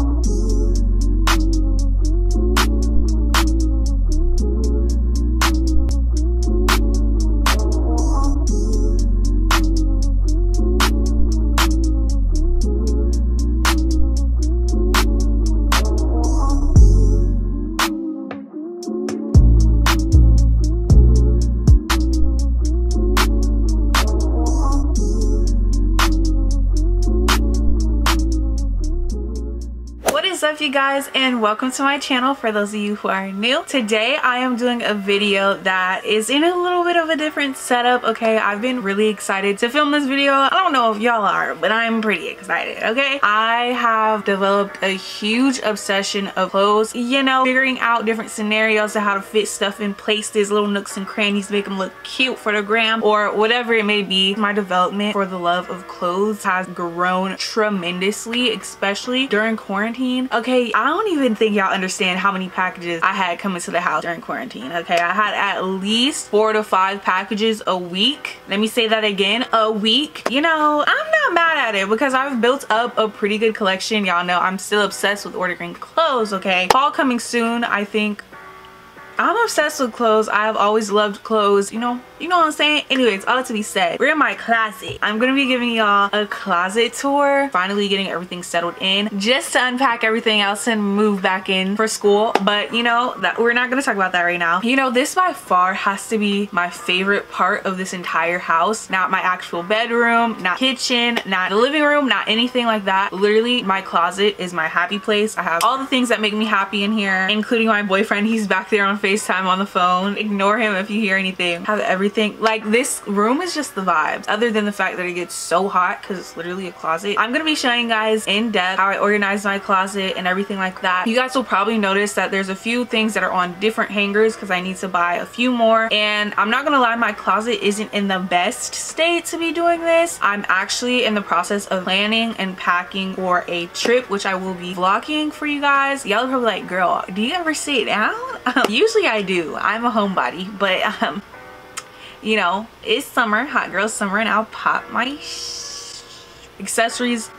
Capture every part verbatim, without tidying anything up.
What's up, you guys, and welcome to my channel. For those of you who are new, today I am doing a video that is in a little bit of a different setup. Okay, I've been really excited to film this video. I don't know if y'all are, but I'm pretty excited. Okay, I have developed a huge obsession of clothes, you know, figuring out different scenarios of how to fit stuff in places, little nooks and crannies to make them look cute for the gram or whatever it may be. My development for the love of clothes has grown tremendously, especially during quarantine. Okay, I don't even think y'all understand how many packages I had coming to the house during quarantine. Okay, I had at least four to five packages a week. Let me say that again, a week. You know, I'm not mad at it because I've built up a pretty good collection. Y'all know I'm still obsessed with ordering clothes. Okay, fall coming soon. I think I'm obsessed with clothes. I've always loved clothes, you know you know what I'm saying. Anyways, all that to be said, we're in my closet. I'm gonna be giving y'all a closet tour, finally getting everything settled in, just to unpack everything else and move back in for school. But you know that we're not gonna talk about that right now. You know, this by far has to be my favorite part of this entire house. Not my actual bedroom, not kitchen, not the living room, not anything like that. Literally, my closet is my happy place. I have all the things that make me happy in here, including my boyfriend. He's back there on FaceTime on the phone. Ignore him if you hear anything. Have everything. Like, this room is just the vibes, other than the fact that it gets so hot because it's literally a closet. I'm gonna be showing you guys in depth how I organize my closet and everything like that. You guys will probably notice that there's a few things that are on different hangers because I need to buy a few more. And I'm not gonna lie, my closet isn't in the best state to be doing this. I'm actually in the process of planning and packing for a trip, which I will be vlogging for you guys. Y'all are probably like, girl, do you ever sit down? Um, usually I do. I'm a homebody, but um you know, it's summer, hot girl summer, and I'll pop my accessories.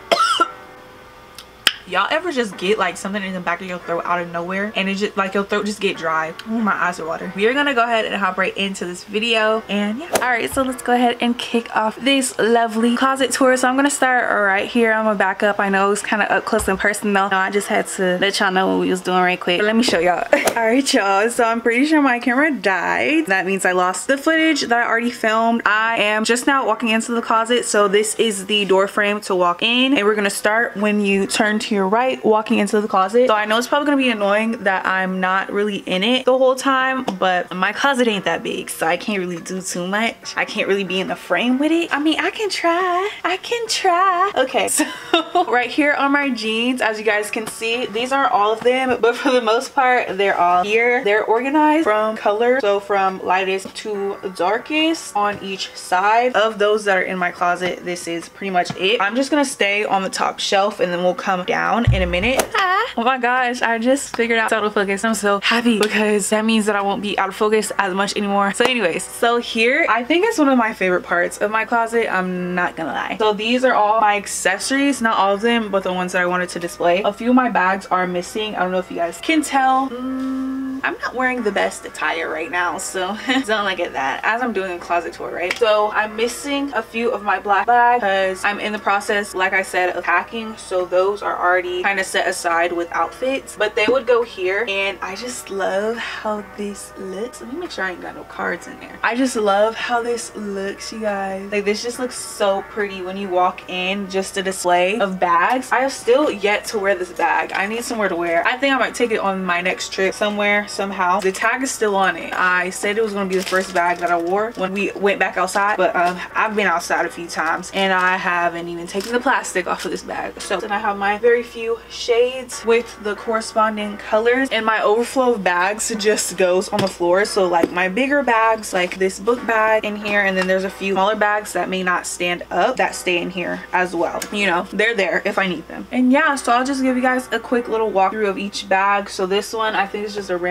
Y'all ever just get like something in the back of your throat out of nowhere and it just like your throat just get dry? Oh, my eyes are watering. We are gonna go ahead and hop right into this video, and yeah, all right, so let's go ahead and kick off this lovely closet tour. So I'm gonna start right here. I'm gonna back up. I know it's kind of up close and personal. No, I just had to let y'all know what we was doing right quick, but let me show y'all. All right, y'all, so I'm pretty sure my camera died. That means I lost the footage that I already filmed. I am just now walking into the closet, so this is the door frame to walk in, and we're gonna start when you turn to your right, walking into the closet. So I know it's probably gonna be annoying that I'm not really in it the whole time, but my closet ain't that big, so I can't really do too much. I can't really be in the frame with it. I mean, I can try. I can try. Okay, so right here on my jeans, as you guys can see, these aren't all of them, but for the most part, they're all here. They're organized from color, so from lightest to darkest on each side. Of those that are in my closet, this is pretty much it. I'm just gonna stay on the top shelf and then we'll come down in a minute. Ah, oh my gosh, I just figured out autofocus. I'm so happy because that means that I won't be out of focus as much anymore. So anyways, so here, I think it's one of my favorite parts of my closet, I'm not gonna lie. So these are all my accessories, not all of them, but the ones that I wanted to display. A few of my bags are missing. I don't know if you guys can tell. Mm, I'm not wearing the best attire right now, so don't look at that as I'm doing a closet tour, right? So I'm missing a few of my black bags because I'm in the process, like I said, of packing, so those are already kind of set aside with outfits, but they would go here. And I just love how this looks. Let me make sure I ain't got no cards in there. I just love how this looks, you guys. Like, this just looks so pretty when you walk in. Just a display of bags. I have still yet to wear this bag. I need somewhere to wear. I think I might take it on my next trip somewhere, somehow. The tag is still on it. I said it was going to be the first bag that I wore when we went back outside, but um I've been outside a few times and I haven't even taken the plastic off of this bag. So then I have my very few shades with the corresponding colors, and my overflow of bags just goes on the floor. So like my bigger bags, like this book bag in here, and then there's a few smaller bags that may not stand up that stay in here as well. You know, they're there if I need them. And yeah, so I'll just give you guys a quick little walkthrough of each bag. So this one, I think, is just a random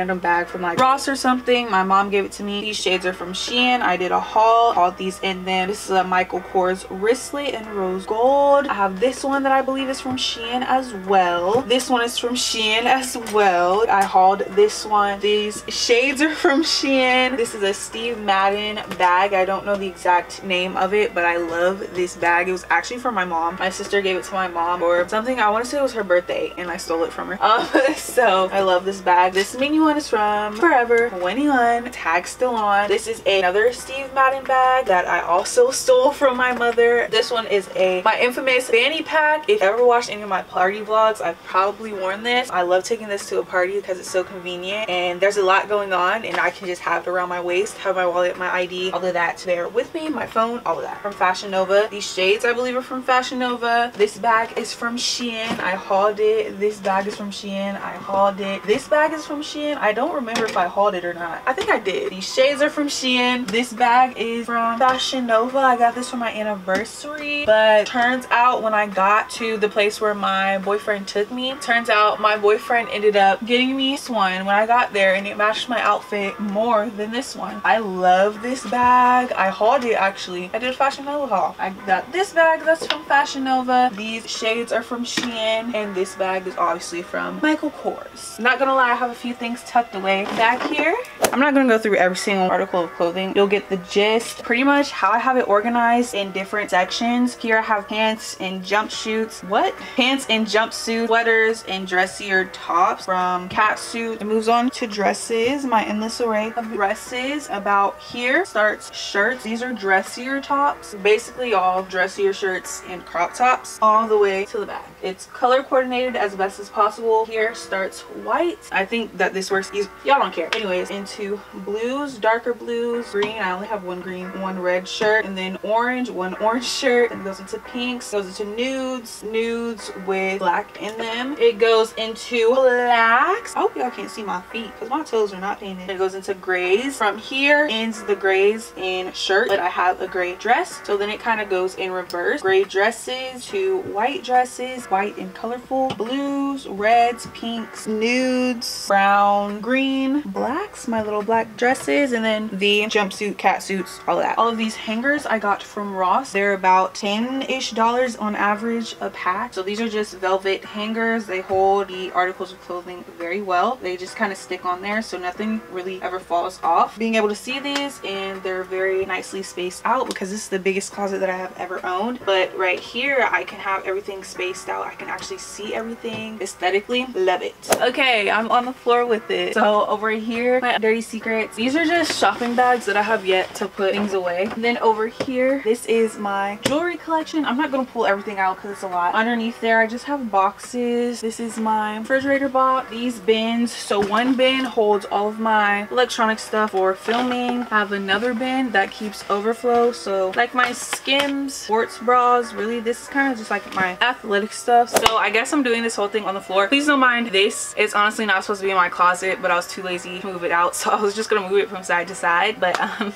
random bag from like Ross or something. My mom gave it to me. These shades are from Shein. I did a haul, hauled these in them. This is a Michael Kors wristlet in rose gold. I have this one that I believe is from Shein as well. This one is from Shein as well. I hauled this one. These shades are from Shein. This is a Steve Madden bag. I don't know the exact name of it, but I love this bag. It was actually from my mom. My sister gave it to my mom or something. I want to say it was her birthday and I stole it from her. Um, so I love this bag. This mini one is from Forever twenty-one. Tag still on. This is another Steve Madden bag that I also stole from my mother. This one is a my infamous fanny pack. If you ever watched any of my party vlogs, I've probably worn this. I love taking this to a party because it's so convenient and there's a lot going on and I can just have it around my waist, have my wallet, my I D, all of that there with me, my phone, all of that. From Fashion Nova. These shades I believe are from Fashion Nova. This bag is from Shein. I hauled it. This bag is from Shein. I hauled it. This bag is from Shein. I don't remember if I hauled it or not. I think I did. These shades are from Shein. This bag is from Fashion Nova. I got this for my anniversary, but turns out when I got to the place where my boyfriend took me, turns out my boyfriend ended up getting me this one when I got there and it matched my outfit more than this one. I love this bag. I hauled it actually. I did a Fashion Nova haul. I got this bag that's from Fashion Nova. These shades are from Shein and this bag is obviously from Michael Kors. Not gonna lie, I have a few things tucked away back here. I'm not gonna go through every single article of clothing. You'll get the gist. Pretty much how I have it organized in different sections. Here I have pants and jumpsuits. What? Pants and jumpsuits, sweaters and dressier tops from catsuit. It moves on to dresses. My endless array of dresses. About here starts shirts. These are dressier tops. Basically all dressier shirts and crop tops all the way to the back. It's color coordinated as best as possible. Here starts white. I think that this works easy. Y'all don't care. Anyways, into blues, darker blues, green. I only have one green, one red shirt, and then orange, one orange shirt. And goes into pinks, goes into nudes, nudes with black in them. It goes into blacks. I hope y'all can't see my feet because my toes are not painted. It goes into grays. From here ends the grays in shirt, but I have a gray dress. So then it kind of goes in reverse. Gray dresses to white dresses, white and colorful, blues, reds, pinks, nudes, brown, green, blacks, my little black dresses, and then the jumpsuit, cat suits, all of that. All of these hangers I got from Ross. They're about ten-ish dollars on average a pack. So these are just velvet hangers. They hold the articles of clothing very well. They just kind of stick on there so nothing really ever falls off. Being able to see these, and they're very nicely spaced out because this is the biggest closet that I have ever owned. But right here I can have everything spaced out. I can actually see everything aesthetically. Love it. Okay, I'm on the floor with it. So over here, my dirty secrets. These are just shopping bags that I have yet to put things away. And then over here, this is my jewelry collection. I'm not gonna pull everything out because it's a lot. Underneath there I just have boxes. This is my refrigerator box. These bins, so one bin holds all of my electronic stuff for filming. I have another bin that keeps overflow, so like my Skims, sports bras. Really, this is kind of just like my athletic stuff. So I guess I'm doing this whole thing on the floor. Please don't mind this. It's honestly not supposed to be in my closet, but I was too lazy to move it out, so I was just gonna move it from side to side. But um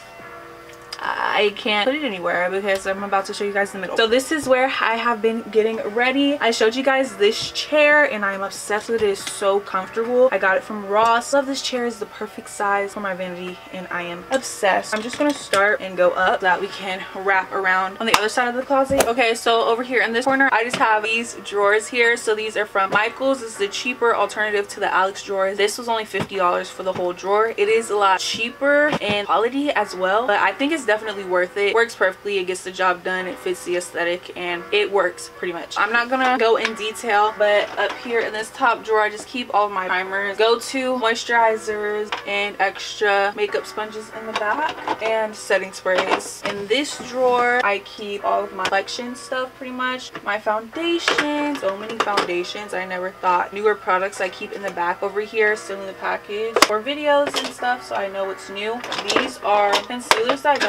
I can't put it anywhere because I'm about to show you guys the middle. So this is where I have been getting ready. I showed you guys this chair and I'm obsessed with it. It is so comfortable. I got it from Ross. Love this chair. Is the perfect size for my vanity and I am obsessed. I'm just gonna start and go up so that we can wrap around on the other side of the closet. Okay, so over here in this corner I just have these drawers here. So these are from Michaels. This is the cheaper alternative to the Alex drawers. This was only fifty dollars for the whole drawer. It is a lot cheaper in quality as well, but I think it's definitely worth it. Works perfectly. It gets the job done. It fits the aesthetic and it works pretty much. I'm not gonna go in detail, but up here in this top drawer I just keep all of my primers, go-to moisturizers, and extra makeup sponges in the back, and setting sprays. In this drawer I keep all of my collection stuff pretty much. My foundation, so many foundations I never thought. Newer products I keep in the back over here, still in the package for videos and stuff, so I know what's new. These are concealers that I don't really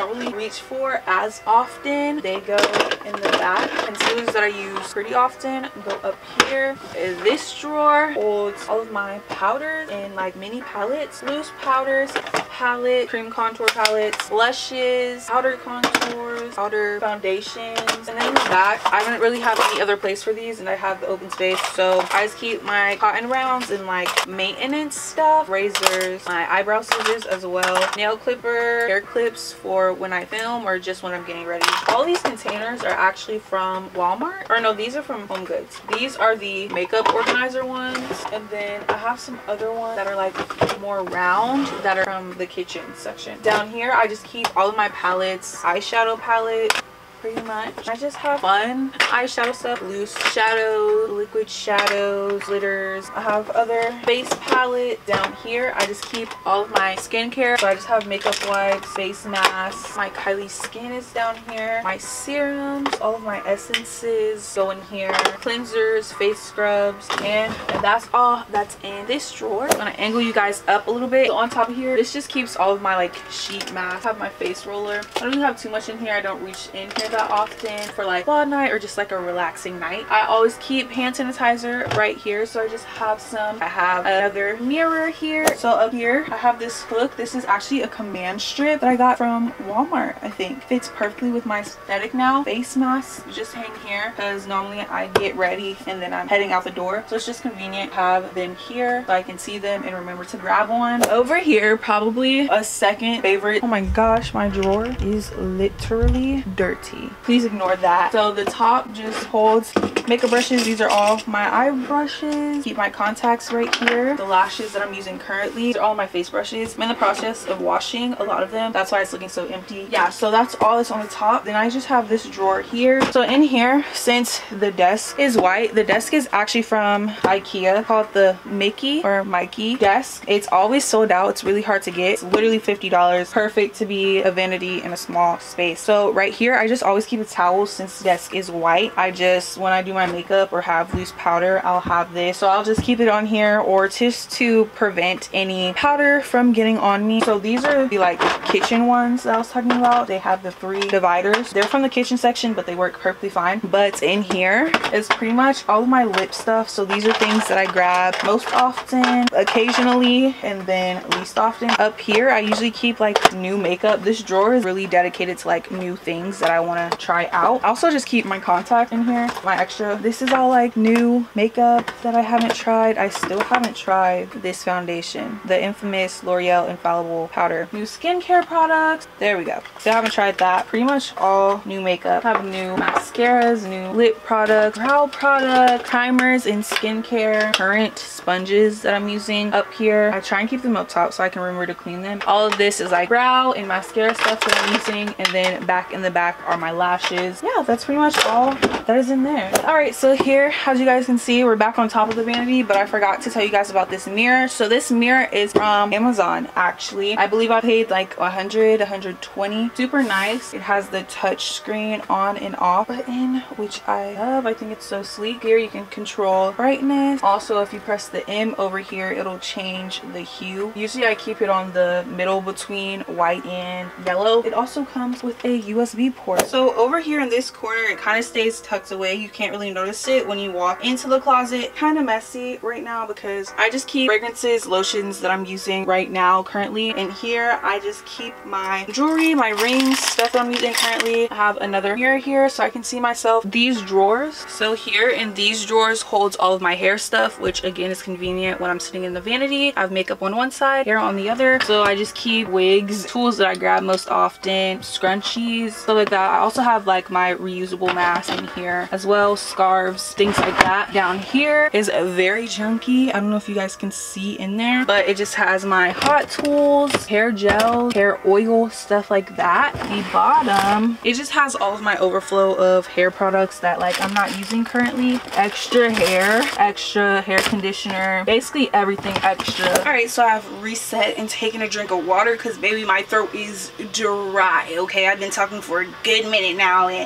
reach for as often. They go in the back. Concealers that I use pretty often go up here. This drawer holds all of my powders and like mini palettes, loose powders, palette, cream contour palettes, blushes, powder contours, powder foundations. And then in the back, I don't really have any other place for these, and I have the open space, so I just keep my cotton rounds and like maintenance stuff, razors, my eyebrow scissors as well, nail clipper, hair clips for when I film or just when I'm getting ready. All these containers are actually from Walmart, or no, these are from Home Goods. These are the makeup organizer ones, and then I have some other ones that are like more round that are from the kitchen section. Down here I just keep all of my palettes, eyeshadow palette, pretty much. I just have fun eyeshadow stuff, loose shadows, liquid shadows, glitters. I have other base palette. Down here I just keep all of my skincare, so I just have makeup wipes, face masks. My Kylie Skin is down here. My serums, all of my essences go in here, cleansers, face scrubs, and, and that's all that's in this drawer. I'm gonna angle you guys up a little bit. So on top of here, this just keeps all of my like sheet masks. I have my face roller. I don't really have too much in here. I don't reach in here that often for like spa night or just like a relaxing night. I always keep hand sanitizer right here, so I just have some. I have another mirror here. So up here I have this hook. This is actually a command strip that I got from Walmart. I think fits perfectly with my aesthetic now. Face masks just hang here because normally I get ready and then I'm heading out the door, so it's just convenient to have them here so I can see them and remember to grab one. Over here, probably a second favorite. Oh my gosh, my drawer is literally dirty. Please ignore that. So the top just holds makeup brushes. These are all my eye brushes. Keep my contacts right here. The lashes that I'm using currently, these are all my face brushes. I'm in the process of washing a lot of them. That's why it's looking so empty. Yeah, so that's all that's on the top. Then I just have this drawer here. So in here, since the desk is white, the desk is actually from IKEA, called the Mickey or Mikey desk. It's always sold out. It's really hard to get. It's literally fifty dollars. Perfect to be a vanity in a small space. So right here, I just always keep a towel since the desk is white. I just, when I do my makeup or have loose powder, I'll have this. So I'll just keep it on here, or just to prevent any powder from getting on me. So these are the like kitchen ones that I was talking about. They have the three dividers. They're from the kitchen section, but they work perfectly fine. But in here is pretty much all of my lip stuff. So these are things that I grab most often, occasionally, and then least often. Up here, I usually keep like new makeup. This drawer is really dedicated to like new things that I want to try out. I also just keep my contact in here, my extra. This is all like new makeup that I haven't tried. I still haven't tried this foundation, the infamous L'Oreal Infallible powder. New skincare products, there we go. Still haven't tried that. Pretty much all new makeup. I have new mascaras, new lip products, brow products, primers, and skincare. Current sponges that I'm using up here. I try and keep them up top so I can remember to clean them. All of this is like brow and mascara stuff that I'm using, and then back in the back are my lashes. Yeah, that's pretty much all that is in there. All right, so here, as you guys can see, we're back on top of the vanity, but I forgot to tell you guys about this mirror. So this mirror is from Amazon, actually. I believe I paid like a hundred, a hundred twenty. Super nice. It has the touch screen on and off button, which I love. I think it's so sleek. Here you can control brightness. Also, if you press the M over here, it'll change the hue. Usually I keep it on the middle between white and yellow. It also comes with a U S B port. So over here in this corner, it kind of stays tucked away. You can't really notice it when you walk into the closet. Kind of messy right now because I just keep fragrances, lotions that I'm using right now currently. And here I just keep my jewelry, my rings, stuff that I'm using currently. I have another mirror here so I can see myself. These drawers, so here in these drawers holds all of my hair stuff, which again is convenient when I'm sitting in the vanity. I have makeup on one side, hair on the other. So I just keep wigs, tools that I grab most often, scrunchies, stuff like that. I also have like my reusable mask in here as well, scarves, things like that. Down here is very chunky. I don't know if you guys can see in there, but it just has my hot tools, hair gel, hair oil, stuff like that. The bottom, it just has all of my overflow of hair products that like I'm not using currently. Extra hair, extra hair conditioner, basically everything extra. All right, so I've reset and taken a drink of water because baby, my throat is dry. Okay, I've been talking for a good minute now and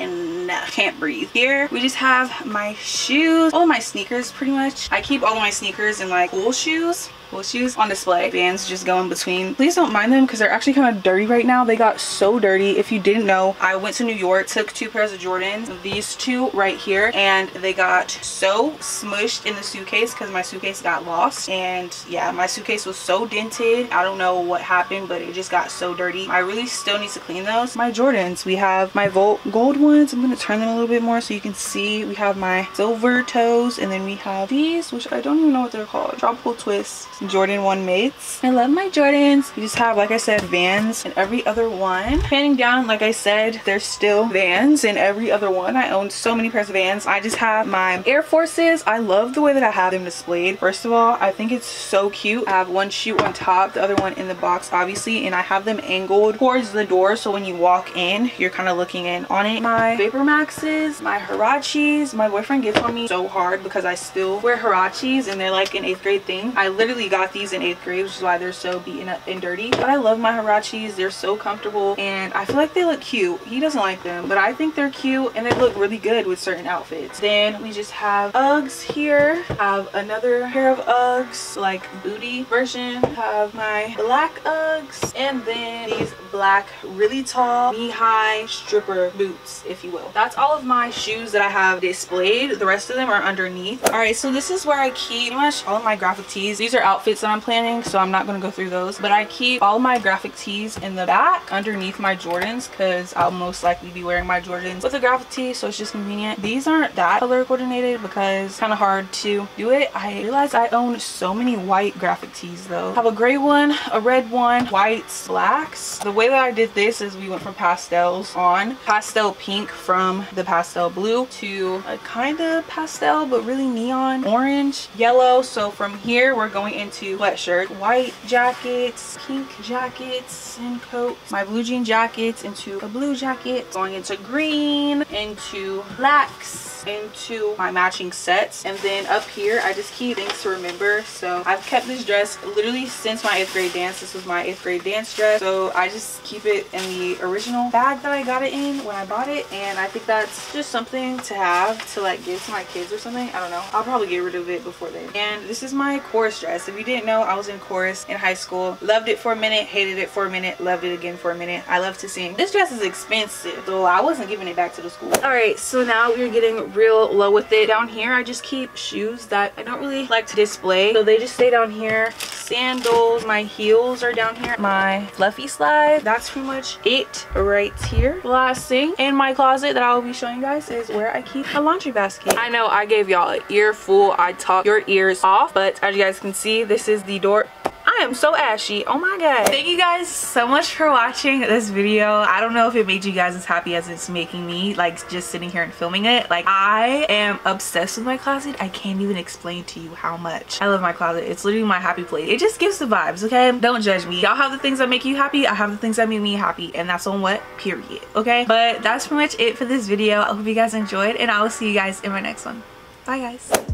can't breathe. Here we just have my shoes, all my sneakers pretty much. I keep all of my sneakers in like cool shoes. Well, shoes on display. Vans just go in between. Please don't mind them because they're actually kind of dirty right now. They got so dirty. If you didn't know, I went to New York, took two pairs of Jordans, these two right here, and they got so smushed in the suitcase because my suitcase got lost. And yeah, my suitcase was so dented. I don't know what happened, but it just got so dirty. I really still need to clean those. My Jordans, we have my Volt gold ones. I'm going to turn them a little bit more so you can see. We have my silver toes, and then we have these, which I don't even know what they're called. Tropical Twist. Jordan one mates. I love my Jordans. We just have, like I said, Vans in every other one. Panning down, like I said, there's still Vans in every other one. I own so many pairs of Vans. I just have my Air Forces. I love the way that I have them displayed. First of all, I think it's so cute. I have one shoe on top, the other one in the box, obviously, and I have them angled towards the door, so when you walk in, you're kind of looking in on it. My Vapor Maxes, my Huaraches. My boyfriend gets on me so hard because I still wear Huaraches, and they're like an eighth grade thing. I literally got these in eighth grade, which is why they're so beaten up and dirty, but I love my Huaraches. They're so comfortable and I feel like they look cute. He doesn't like them, but I think they're cute and they look really good with certain outfits. Then we just have Uggs here. Have another pair of Uggs, like booty version. Have my black Uggs, and then these black really tall knee-high stripper boots, if you will. That's all of my shoes that I have displayed. The rest of them are underneath. All right, so this is where I keep pretty much all of my graphic tees. These are outfits that I'm planning, so I'm not going to go through those, but I keep all my graphic tees in the back underneath my Jordans because I'll most likely be wearing my Jordans with a graphic tee, so it's just convenient. These aren't that color coordinated because it's kind of hard to do it. I realize I own so many white graphic tees though. I have a gray one, a red one, whites, blacks. The way that I did this is we went from pastels on pastel pink from the pastel blue to a kind of pastel but really neon orange, yellow. So from here we're going into sweatshirt, white jackets, pink jackets and coats, my blue jean jackets into a blue jacket, going into green, into blacks, into my matching sets, and then up here I just keep things to remember. So I've kept this dress literally since my eighth grade dance. This was my eighth grade dance dress, so I just keep it in the original bag that I got it in when I bought it, and I think that's just something to have to like give to my kids or something. I don't know, I'll probably get rid of it before then. And this is my chorus dress. If you didn't know, I was in chorus in high school. Loved it for a minute, hated it for a minute, loved it again for a minute. I love to sing. This dress is expensive, so I wasn't giving it back to the school. All right, so now we're getting real low with it. Down here I just keep shoes that I don't really like to display, so they just stay down here. Sandals, my heels are down here. My fluffy slide, that's pretty much it right here. The last thing in my closet that I will be showing you guys is where I keep a laundry basket. I know I gave y'all an earful. I talked your ears off, but as you guys can see, this is the door. I am so ashy. Oh my god. Thank you guys so much for watching this video. I don't know if it made you guys as happy as it's making me, like just sitting here and filming it. Like, I am obsessed with my closet. I can't even explain to you how much I love my closet. It's literally my happy place. It just gives the vibes, okay? Don't judge me. Y'all have the things that make you happy. I have the things that make me happy, and that's on what? Period. Okay? But that's pretty much it for this video. I hope you guys enjoyed, and I will see you guys in my next one. Bye guys.